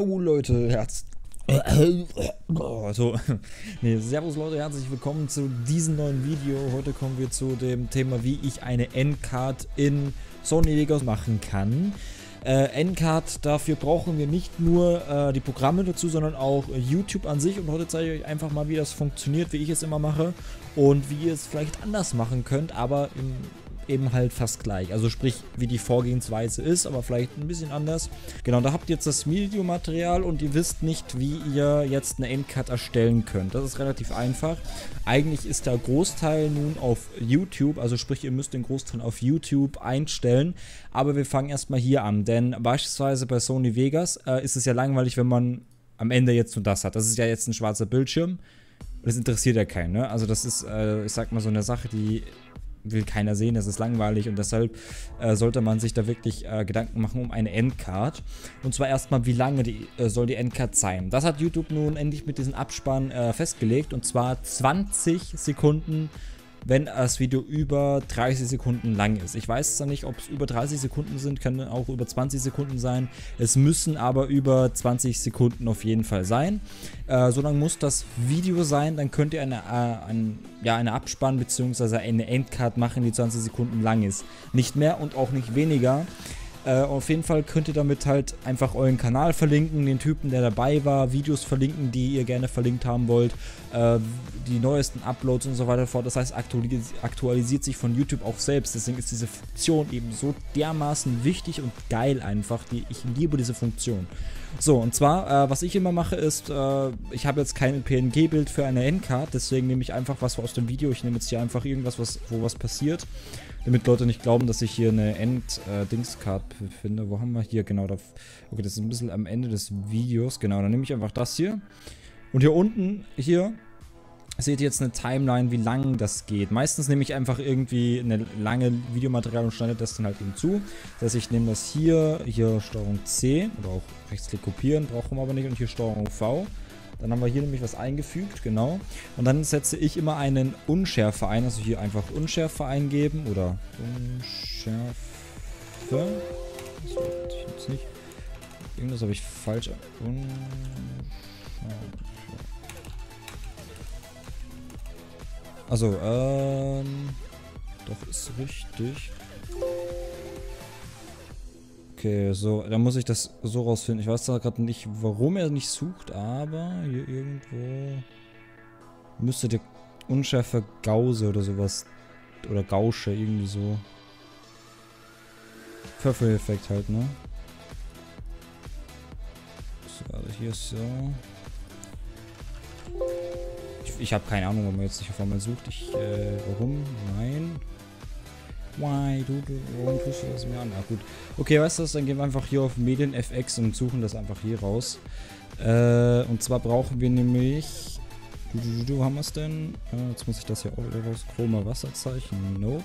Jo Leute, Servus Leute, herzlich willkommen zu diesem neuen Video. Heute kommen wir zu dem Thema, wie ich eine Endcard in Sony Vegas machen kann. Endcard, dafür brauchen wir nicht nur die Programme dazu, sondern auch YouTube an sich. Und heute zeige ich euch einfach mal, wie das funktioniert, wie ich es immer mache und wie ihr es vielleicht anders machen könnt, aber eben halt fast gleich. Also sprich, wie die Vorgehensweise ist, aber vielleicht ein bisschen anders. Genau, da habt ihr jetzt das Videomaterial und ihr wisst nicht, wie ihr jetzt eine Endcard erstellen könnt. Das ist relativ einfach. Eigentlich ist der Großteil nun auf YouTube, also sprich, ihr müsst den Großteil auf YouTube einstellen. Aber wir fangen erstmal hier an, denn beispielsweise bei Sony Vegas ist es ja langweilig, wenn man am Ende jetzt nur das hat. Das ist ja jetzt ein schwarzer Bildschirm. Das interessiert ja keinen, ne? Also das ist, ich sag mal, so eine Sache, die will keiner sehen, das ist langweilig und deshalb sollte man sich da wirklich Gedanken machen um eine Endcard. Und zwar erstmal, wie lange soll die Endcard sein? Das hat YouTube nun endlich mit diesem Abspann festgelegt, und zwar 20 Sekunden, wenn das Video über 30 Sekunden lang ist. Ich weiß zwar nicht, ob es über 30 Sekunden sind, können auch über 20 Sekunden sein. Es müssen aber über 20 Sekunden auf jeden Fall sein. So lang muss das Video sein, dann könnt ihr eine Abspann bzw. eine Endcard machen, die 20 Sekunden lang ist. Nicht mehr und auch nicht weniger. Auf jeden Fall könnt ihr damit halt einfach euren Kanal verlinken, den Typen, der dabei war, Videos verlinken, die ihr gerne verlinkt haben wollt, die neuesten Uploads und so weiter fort. Das heißt, aktualisiert sich von YouTube auch selbst. Deswegen ist diese Funktion eben so dermaßen wichtig und geil einfach. Ich liebe diese Funktion. So, und zwar, was ich immer mache ist, ich habe jetzt kein PNG-Bild für eine Endcard, deswegen nehme ich einfach was aus dem Video. Ich nehme jetzt hier einfach irgendwas, wo was passiert, damit Leute nicht glauben, dass ich hier eine End-Dings-Card finde. Wo haben wir hier? Genau, okay, das ist ein bisschen am Ende des Videos. Genau, dann nehme ich einfach das hier. Und hier unten, hier, seht ihr jetzt eine Timeline, wie lang das geht. Meistens nehme ich einfach irgendwie eine lange Videomaterial und schneide das dann halt eben zu. Das heißt, ich nehme das hier Steuerung C oder auch Rechtsklick kopieren, brauchen wir aber nicht, und hier Steuerung V. Dann haben wir hier nämlich was eingefügt, genau. Und dann setze ich immer einen Unschärfe ein, also hier einfach Unschärfe eingeben oder Unschärfe. Das weiß ich jetzt nicht. Irgendwas habe ich falsch. Also, doch, ist richtig. Okay, so, dann muss ich das so rausfinden. Ich weiß da gerade nicht, warum er nicht sucht, aber hier irgendwo müsste der Unschärfe Gause oder sowas, oder Gausche, irgendwie so. Pfeffer-Effekt halt, ne? So, also hier ist so. Ich habe keine Ahnung, warum man jetzt nicht auf einmal sucht. Warum? Nein. Why? Warum tust du das mir an? Ah, gut. Okay, weißt du was? Dann gehen wir einfach hier auf Medien FX und suchen das einfach hier raus. Und zwar brauchen wir nämlich. Wo haben wir es denn? Jetzt muss ich das hier auch wieder raus. Chroma Wasserzeichen. Nope.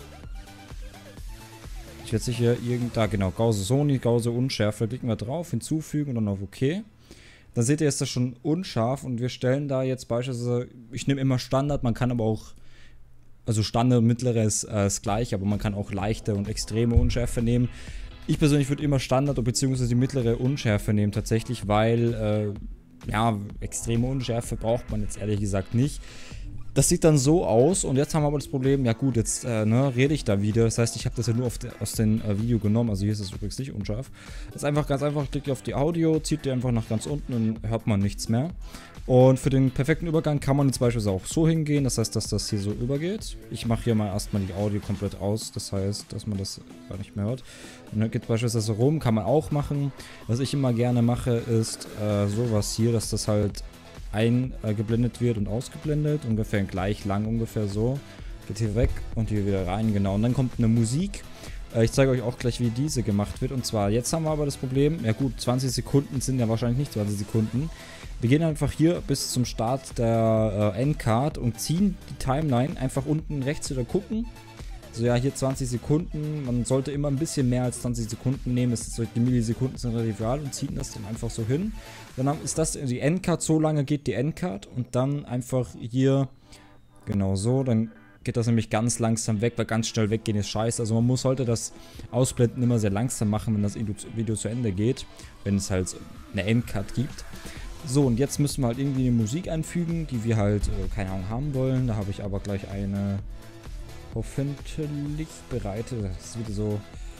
Ich werde sicher da, genau. Gause Sony, Gause Unschärfe. Klicken wir drauf, hinzufügen und dann auf OK. Dann seht ihr, ist das schon unscharf und wir stellen da jetzt beispielsweise, ich nehme immer Standard, man kann aber auch, also Standard und mittlere ist das gleiche, aber man kann auch leichte und extreme Unschärfe nehmen. Ich persönlich würde immer Standard bzw. die mittlere Unschärfe nehmen tatsächlich, weil, ja, extreme Unschärfe braucht man jetzt ehrlich gesagt nicht. Das sieht dann so aus und jetzt haben wir aber das Problem, ja gut, jetzt rede ich da wieder. Das heißt, ich habe das ja nur aus dem Video genommen, also hier ist es übrigens nicht unscharf. Das ist einfach ganz einfach, klickt ihr auf die Audio, zieht ihr einfach nach ganz unten und hört man nichts mehr. Und für den perfekten Übergang kann man jetzt beispielsweise auch so hingehen, das heißt, dass das hier so übergeht. Ich mache hier mal erstmal die Audio komplett aus, das heißt, dass man das gar nicht mehr hört. Und dann geht beispielsweise rum, kann man auch machen. Was ich immer gerne mache, ist sowas hier, dass das halt eingeblendet wird und ausgeblendet, ungefähr gleich lang, ungefähr so. Geht hier weg und hier wieder rein, genau. Und dann kommt eine Musik. Ich zeige euch auch gleich, wie diese gemacht wird. Und zwar, jetzt haben wir aber das Problem, ja gut, 20 Sekunden sind ja wahrscheinlich nicht 20 Sekunden. Wir gehen einfach hier bis zum Start der Endcard und ziehen die Timeline einfach unten rechts wieder gucken. So, ja, hier 20 Sekunden. Man sollte immer ein bisschen mehr als 20 Sekunden nehmen. Die Millisekunden sind relativ real und ziehen das dann einfach so hin. Dann ist das die Endcard, so lange geht die Endcard. Und dann einfach hier, genau so, dann geht das nämlich ganz langsam weg, weil ganz schnell weggehen ist scheiße. Also man sollte das Ausblenden immer sehr langsam machen, wenn das Video zu Ende geht, wenn es halt eine Endcut gibt. So, und jetzt müssen wir halt irgendwie eine Musik einfügen, die wir halt, keine Ahnung, haben wollen. Da habe ich aber gleich eine hoffentlich bereitet. Das ist wieder so...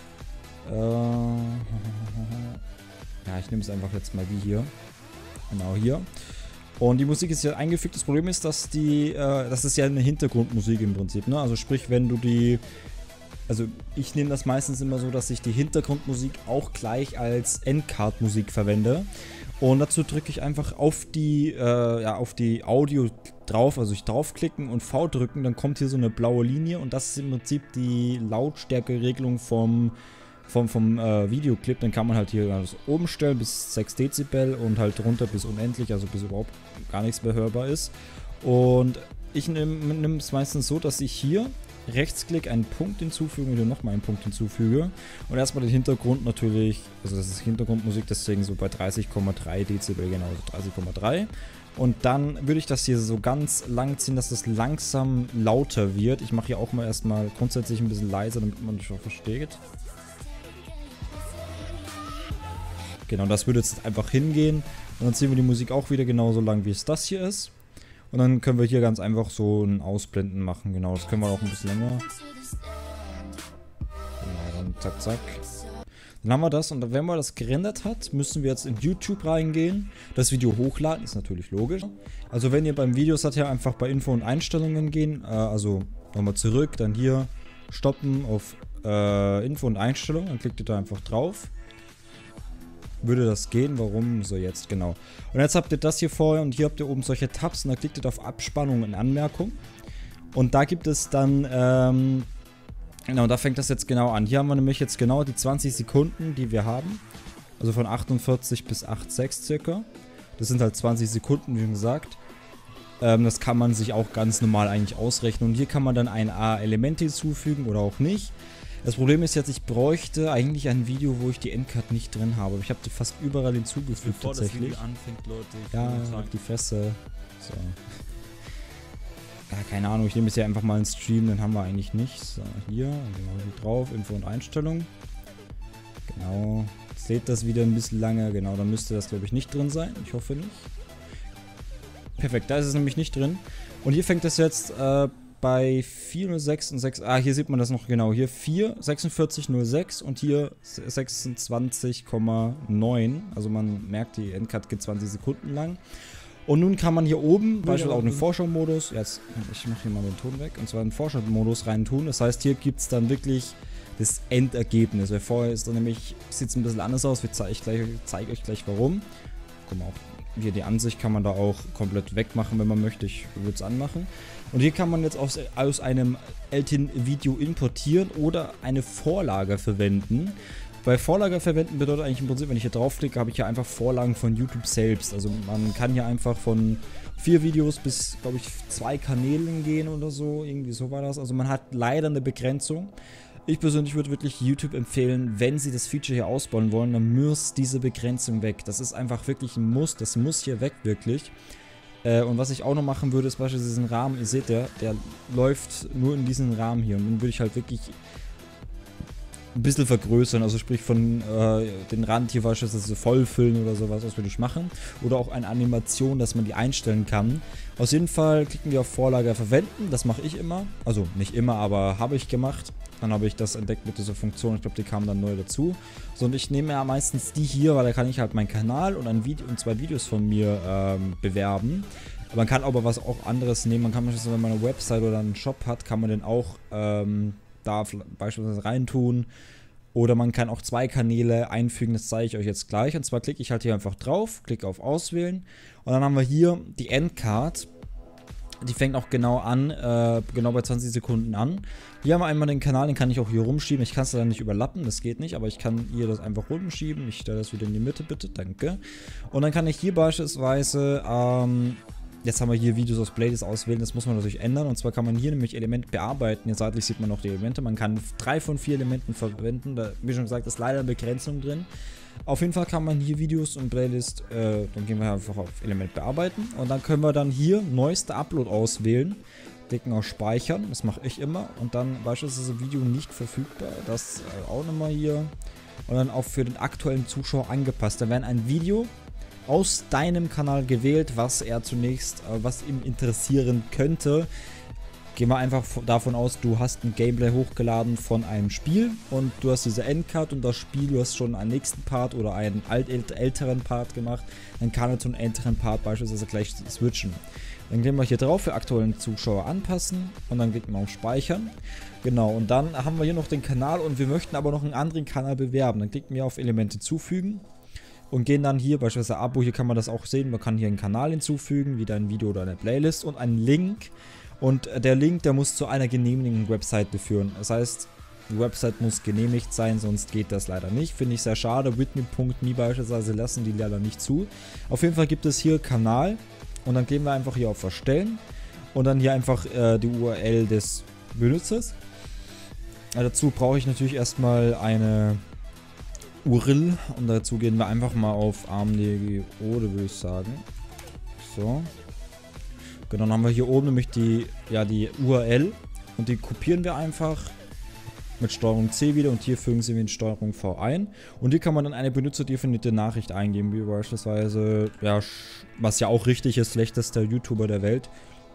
ja, ich nehme es einfach jetzt mal wie hier. Genau hier. Und die Musik ist ja eingefügt. Das Problem ist, dass das ist ja eine Hintergrundmusik im Prinzip, ne? Also sprich, wenn du die... Also ich nehme das meistens immer so, dass ich die Hintergrundmusik auch gleich als Endcard-Musik verwende. Und dazu drücke ich einfach auf die Audio drauf, also ich draufklicken und V drücken, dann kommt hier so eine blaue Linie und das ist im Prinzip die Lautstärkeregelung vom Videoclip. Dann kann man halt hier alles oben stellen bis 6 Dezibel und halt runter bis unendlich, also bis überhaupt gar nichts mehr hörbar ist. Und ich nehme es meistens so, dass ich hier Rechtsklick einen Punkt hinzufügen und hier nochmal einen Punkt hinzufüge. Und erstmal den Hintergrund natürlich, also das ist Hintergrundmusik, deswegen so bei 30,3 Dezibel, genau, so 30,3. Und dann würde ich das hier so ganz lang ziehen, dass das langsam lauter wird. Ich mache hier auch mal erstmal grundsätzlich ein bisschen leiser, damit man das schon versteht. Genau, das würde jetzt einfach hingehen. Und dann ziehen wir die Musik auch wieder genauso lang, wie es das hier ist. Und dann können wir hier ganz einfach so ein Ausblenden machen. Genau, das können wir auch ein bisschen länger. Genau, dann zack, zack. Dann haben wir das. Und wenn man das gerendert hat, müssen wir jetzt in YouTube reingehen. Das Video hochladen, ist natürlich logisch. Also wenn ihr beim Videosatzherr einfach bei Info und Einstellungen gehen, also nochmal zurück, dann hier stoppen auf Info und Einstellungen, dann klickt ihr da einfach drauf. Würde das gehen? Warum? So jetzt, genau. Und jetzt habt ihr das hier vorher und hier habt ihr oben solche Tabs und da klickt ihr auf Abspannung und Anmerkung. Und da gibt es dann, genau, da fängt das jetzt genau an. Hier haben wir nämlich jetzt genau die 20 Sekunden, die wir haben. Also von 48 bis 8,6 circa. Das sind halt 20 Sekunden, wie schon gesagt. Das kann man sich auch ganz normal eigentlich ausrechnen. Und hier kann man dann ein Element hinzufügen oder auch nicht. Das Problem ist jetzt, ich bräuchte eigentlich ein Video, wo ich die Endcard nicht drin habe. Ich habe die fast überall hinzugefügt tatsächlich. Bevor das Video anfängt, Leute. Ja, auf die Fresse. So. Ja, keine Ahnung, ich nehme jetzt hier einfach mal einen Stream, den haben wir eigentlich nicht. So, hier, gehen wir hier drauf, Info und Einstellung. Genau. Jetzt lädt das wieder ein bisschen lange. Genau, dann müsste das, glaube ich, nicht drin sein. Ich hoffe nicht. Perfekt, da ist es nämlich nicht drin. Und hier fängt es jetzt bei 406 und 6, hier sieht man das noch genau, hier 44606 und hier 26,9, also man merkt, die Endcard geht 20 Sekunden lang. Und nun kann man hier oben beispielsweise auch einen Vorschau-Modus, jetzt, ich mache hier mal den Ton weg, und zwar einen Vorschau-Modus rein tun, das heißt, hier gibt es dann wirklich das Endergebnis, weil vorher ist dann nämlich, sieht es ein bisschen anders aus, ich zeige euch gleich warum. Guck mal, auch hier die Ansicht kann man da auch komplett wegmachen, wenn man möchte. Ich würde es anmachen. Und hier kann man jetzt aus einem LTIN-Video importieren oder eine Vorlage verwenden. Bei Vorlage verwenden bedeutet eigentlich im Prinzip, wenn ich hier draufklicke, habe ich hier einfach Vorlagen von YouTube selbst. Also man kann hier einfach von 4 Videos bis, glaube ich, 2 Kanälen gehen oder so. Irgendwie so war das. Also man hat leider eine Begrenzung. Ich persönlich würde wirklich YouTube empfehlen, wenn sie das Feature hier ausbauen wollen, dann muss diese Begrenzung weg. Das ist einfach wirklich ein Muss, das muss hier weg wirklich. Und was ich auch noch machen würde, ist beispielsweise diesen Rahmen, ihr seht, der läuft nur in diesen Rahmen hier. Und den würde ich halt wirklich ein bisschen vergrößern, also sprich von den Rand hier beispielsweise vollfüllen oder sowas, was würde ich machen. Oder auch eine Animation, dass man die einstellen kann. Aus jeden Fall klicken wir auf Vorlage verwenden, das mache ich immer. Also nicht immer, aber habe ich gemacht. Dann habe ich das entdeckt mit dieser Funktion, ich glaube, die kam dann neu dazu. So, und ich nehme ja meistens die hier, weil da kann ich halt meinen Kanal und ein Video und 2 Videos von mir bewerben. Man kann aber was auch anderes nehmen, man kann beispielsweise, wenn man eine Website oder einen Shop hat, kann man den auch da beispielsweise reintun. Oder man kann auch 2 Kanäle einfügen, das zeige ich euch jetzt gleich. Und zwar klicke ich halt hier einfach drauf, klicke auf Auswählen. Und dann haben wir hier die Endcard. Die fängt auch genau an, genau bei 20 Sekunden an. Hier haben wir einmal den Kanal, den kann ich auch hier rumschieben. Ich kann es leider nicht überlappen, das geht nicht, aber ich kann hier das einfach rumschieben. Ich stelle das wieder in die Mitte, bitte, danke. Und dann kann ich hier beispielsweise, jetzt haben wir hier Videos aus Playlist auswählen, das muss man natürlich ändern. Und zwar kann man hier nämlich Elemente bearbeiten. Hier seitlich sieht man noch die Elemente. Man kann 3 von 4 Elementen verwenden. Da, wie schon gesagt, ist leider eine Begrenzung drin. Auf jeden Fall kann man hier Videos und Playlist, dann gehen wir einfach auf Element bearbeiten. Und dann können wir dann hier neueste Upload auswählen. klicken auf Speichern, das mache ich immer. Und dann beispielsweise Video nicht verfügbar, das auch nochmal hier. Und dann auch für den aktuellen Zuschauer angepasst. Da werden ein Video aus deinem Kanal gewählt, was er zunächst, was ihm interessieren könnte. Gehen wir einfach davon aus, du hast ein Gameplay hochgeladen von einem Spiel und du hast diese Endcard und das Spiel, du hast schon einen nächsten Part oder einen älteren Part gemacht, dann kann er zum älteren Part beispielsweise gleich switchen. Dann gehen wir hier drauf, für aktuellen Zuschauer anpassen und dann geht man auf Speichern. Genau, und dann haben wir hier noch den Kanal und wir möchten aber noch einen anderen Kanal bewerben. Dann klicken wir auf Elemente zufügen und gehen dann hier beispielsweise Abo, hier kann man das auch sehen, man kann hier einen Kanal hinzufügen, wieder ein Video oder eine Playlist und einen Link. Und der Link, der muss zu einer genehmigten Webseite führen. Das heißt, die Website muss genehmigt sein, sonst geht das leider nicht. Finde ich sehr schade. Whitney.me beispielsweise lassen die leider nicht zu. Auf jeden Fall gibt es hier Kanal und dann gehen wir einfach hier auf Erstellen und dann hier einfach die URL des Benutzers. Dazu brauche ich natürlich erstmal eine URL und dazu gehen wir einfach mal auf AMDGO, würde ich sagen. So. Genau, dann haben wir hier oben nämlich die URL und die kopieren wir einfach mit STRG C wieder und hier fügen sie mit STRG V ein und hier kann man dann eine benutzerdefinierte Nachricht eingeben, wie beispielsweise, ja, was ja auch richtig ist, schlechtester YouTuber der Welt.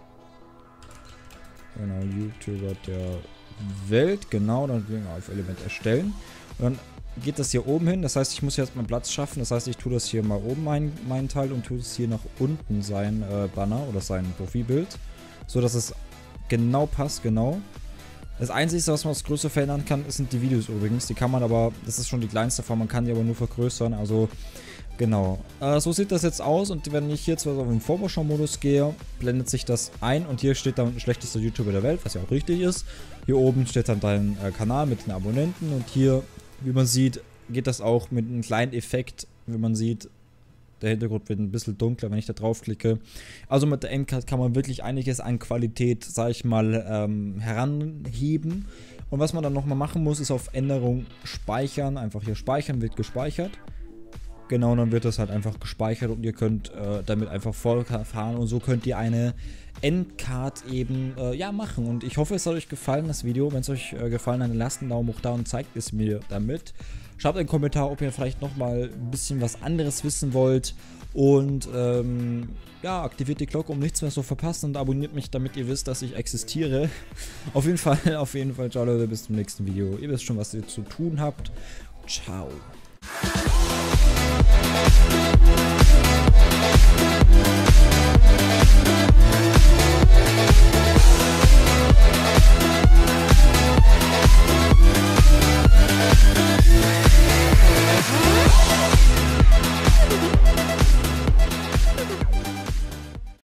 Genau, YouTuber der Welt, genau, dann gehen wir auf Element erstellen und dann geht das hier oben hin, das heißt, ich muss jetzt mal Platz schaffen, das heißt, ich tue das hier mal oben meinen Teil und tue es hier nach unten sein Banner oder sein Profilbild, so dass es genau passt, genau. Das Einzige, was man größer verändern kann, sind die Videos übrigens, die kann man aber, das ist schon die kleinste Form, man kann die aber nur vergrößern, also genau. So sieht das jetzt aus und wenn ich jetzt auf den Vorschau-Modus gehe, blendet sich das ein und hier steht dann schlechtester YouTuber der Welt, was ja auch richtig ist. Hier oben steht dann dein Kanal mit den Abonnenten und hier, wie man sieht, geht das auch mit einem kleinen Effekt, wie man sieht, der Hintergrund wird ein bisschen dunkler, wenn ich da drauf klicke. Also mit der Endcard kann man wirklich einiges an Qualität, sage ich mal, heranheben. Und was man dann nochmal machen muss, ist auf Änderung speichern, einfach hier speichern, wird gespeichert. Genau, dann wird das halt einfach gespeichert und ihr könnt damit einfach fortfahren und so könnt ihr eine Endcard eben machen. Und ich hoffe, es hat euch gefallen, das Video. Wenn es euch gefallen hat, dann lasst einen Daumen hoch da und zeigt es mir damit. Schreibt einen Kommentar, ob ihr vielleicht nochmal ein bisschen was anderes wissen wollt. Und ja, aktiviert die Glocke, um nichts mehr zu verpassen und abonniert mich, damit ihr wisst, dass ich existiere. Auf jeden Fall, ciao Leute, bis zum nächsten Video. Ihr wisst schon, was ihr zu tun habt. Ciao.